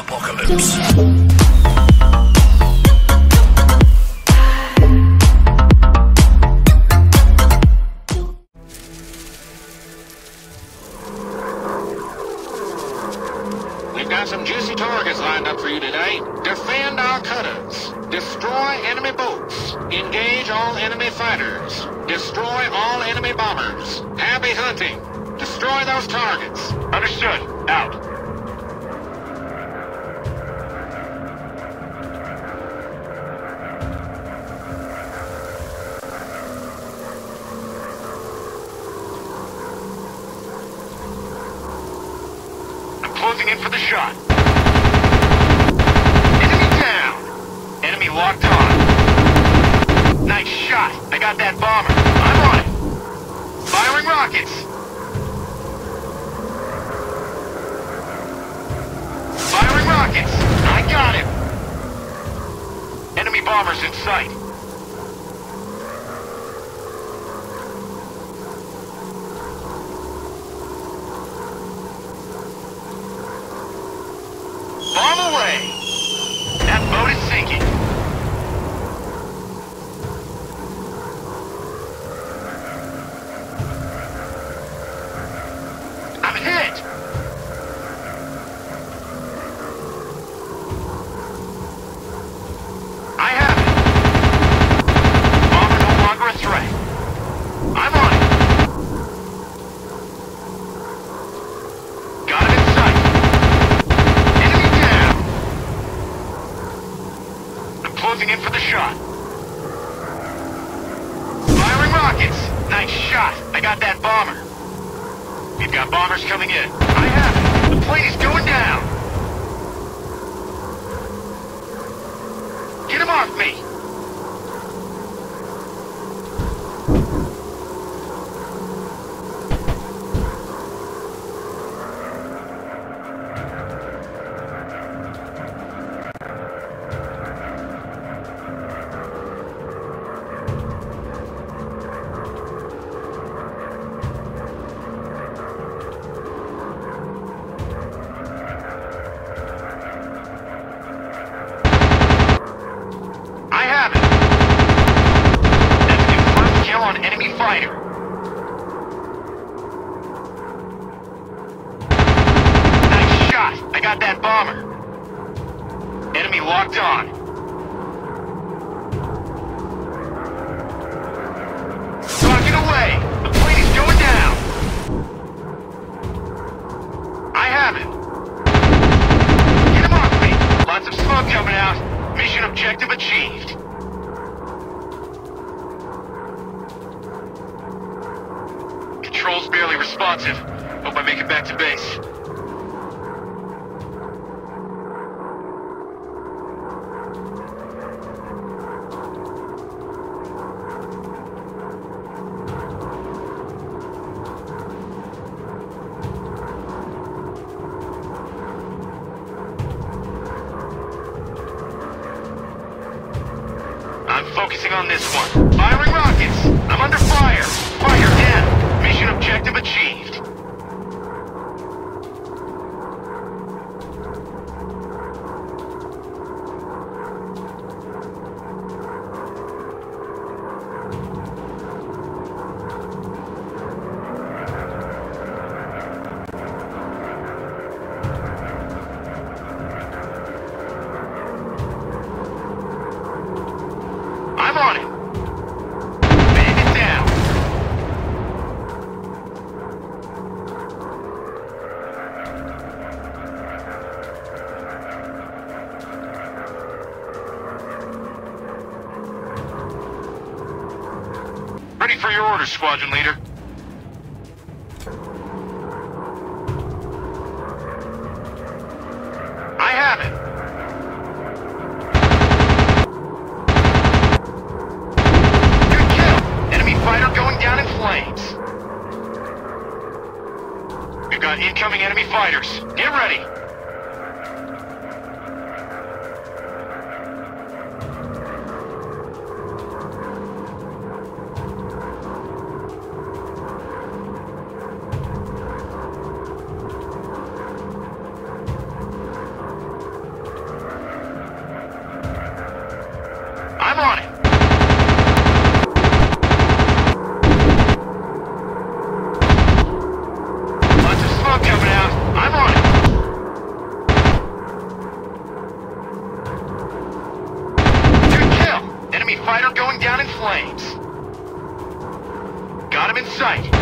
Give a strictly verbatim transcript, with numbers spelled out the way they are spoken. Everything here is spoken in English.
apocalypse. We've got some juicy targets lined up for you today. Defend our cutters. Destroy enemy boats. Engage all enemy fighters. Destroy all enemy bombers. Happy hunting. Destroy those targets. Understood. Out. I'm closing in for the shot. Enemy down. Enemy locked on. Nice shot. I got that bomber. I'm on it. Firing rockets. Firing rockets. I got him. Enemy bombers in sight. Bomb away. That boat is sinking. I'm hit! I have it! Bomber no longer a threat. I'm on it! Got him in sight! Enemy down! I'm closing in for the shot. Firing rockets! Nice shot! I got that bomber! We've got bombers coming in. I have it. The plane is going down. Get him off me. Fighter. Nice shot. I got that bomber. Enemy locked on. Rocket away. The plane is going down. I have him. Get him off me. Lots of smoke coming out. Mission objective achieved. Control's barely responsive. Hope I make it back to base. I'm focusing on this one. Firing rockets! I'm under fire! Fire down! Mission objective achieved. I'm on it. Man it down. Ready for your orders, squadron leader. I have it. Good kill. Enemy fighter going down in flames. We've got incoming enemy fighters. Get ready. I'm on it! Lots of smoke coming out. I'm on it! Good kill! Enemy fighter going down in flames. Got him in sight.